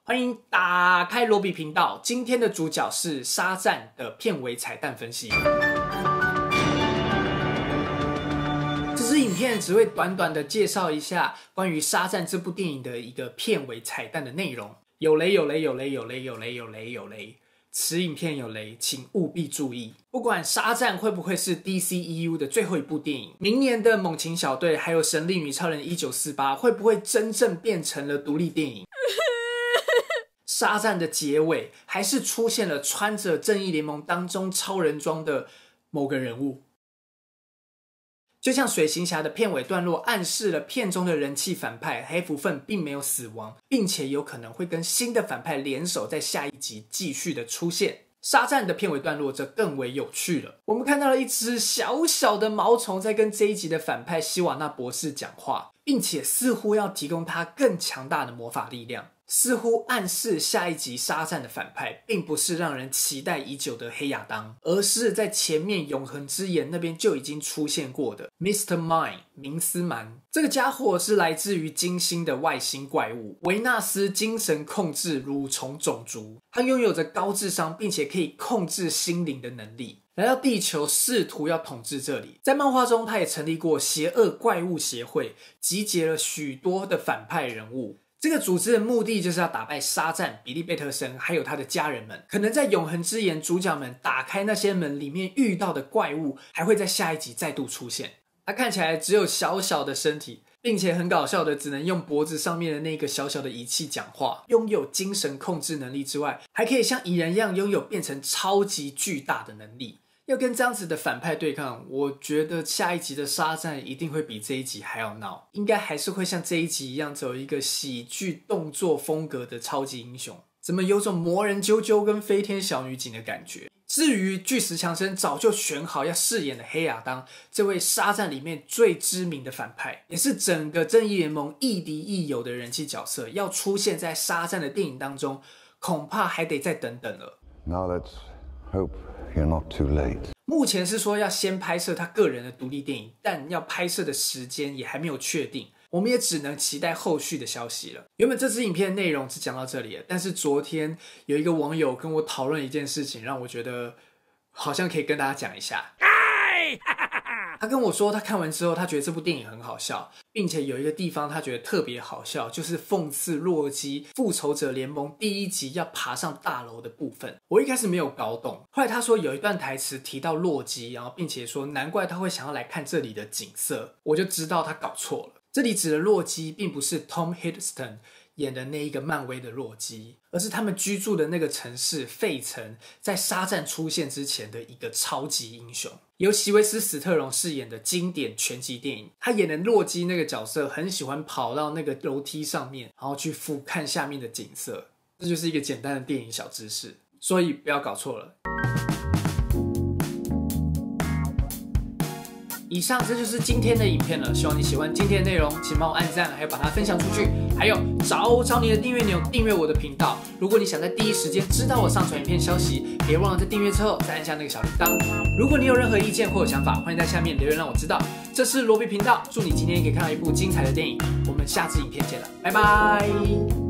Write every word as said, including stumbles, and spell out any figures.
欢迎打开罗比频道，今天的主角是《沙赞》的片尾彩蛋分析。这支影片只会短短的介绍一下关于《沙赞》这部电影的一个片尾彩蛋的内容。有雷有雷有雷有雷有雷有雷有雷，此影片有雷，请务必注意。不管《沙赞》会不会是 D C E U 的最后一部电影，明年的《猛禽小队》还有《神力女超人一九四八》会不会真正变成了独立电影？沙赞的结尾还是出现了穿着正义联盟当中超人装的某个人物，就像水行侠的片尾段落暗示了片中的人气反派黑蝠粪并没有死亡，并且有可能会跟新的反派联手在下一集继续的出现。沙赞的片尾段落则更为有趣了，我们看到了一只小小的毛虫在跟这一集的反派希瓦纳博士讲话，并且似乎要提供他更强大的魔法力量，似乎暗示下一集沙赞的反派并不是让人期待已久的黑亚当，而是在前面永恒之眼那边就已经出现过的 Mister Mind 明斯曼。这个家伙是来自于金星的外星怪物维纳斯精神控制蠕虫种族，他拥有着高智商并且可以控制心灵的能力，来到地球试图要统治这里。在漫画中他也成立过邪恶怪物协会，集结了许多的反派人物。这个组织的目的就是要打败沙赞、比利贝特森还有他的家人们，可能在永恒之眼主角们打开那些门里面遇到的怪物还会在下一集再度出现。他看起来只有小小的身体，并且很搞笑的只能用脖子上面的那个小小的仪器讲话，拥有精神控制能力之外，还可以像蚁人一样拥有变成超级巨大的能力。要跟这样子的反派对抗，我觉得下一集的沙赞一定会比这一集还要闹，应该还是会像这一集一样走一个喜剧动作风格的超级英雄，怎么有种魔人啾啾跟飞天小女警的感觉。至于巨石强森早就选好要饰演的黑亚当，这位沙赞里面最知名的反派，也是整个正义联盟亦敌亦友的人气角色，要出现在沙赞的电影当中，恐怕还得再等等了。 Now let's hope you're not too late. 目前是说要先拍摄他个人的独立电影，但要拍摄的时间也还没有确定，我们也只能期待后续的消息了。原本这支影片的内容只讲到这里了，但是昨天有一个网友跟我讨论一件事情，让我觉得好像可以跟大家讲一下。他跟我说他看完之后他觉得这部电影很好笑，并且有一个地方他觉得特别好笑，就是讽刺洛基复仇者联盟第一集要爬上大楼的部分。我一开始没有搞懂，后来他说有一段台词提到洛基，然后并且说难怪他会想要来看这里的景色，我就知道他搞错了。这里指的洛基并不是 Tom Hiddleston 演的那一个漫威的洛基，而是他们居住的那个城市费城在沙赞出现之前的一个超级英雄，由席维斯·史特龙饰演的经典拳击电影。他演的洛基那个角色很喜欢跑到那个楼梯上面，然后去俯瞰下面的景色，这就是一个简单的电影小知识，所以不要搞错了。以上这就是今天的影片了，希望你喜欢今天的内容，请帮我按赞，还有把它分享出去，还有找找你的订阅钮，订阅我的频道。如果你想在第一时间知道我上传影片消息，别忘了在订阅之后再按下那个小铃铛。如果你有任何意见或者想法，欢迎在下面留言让我知道。这是罗比频道，祝你今天可以看到一部精彩的电影，我们下次影片见了，拜拜。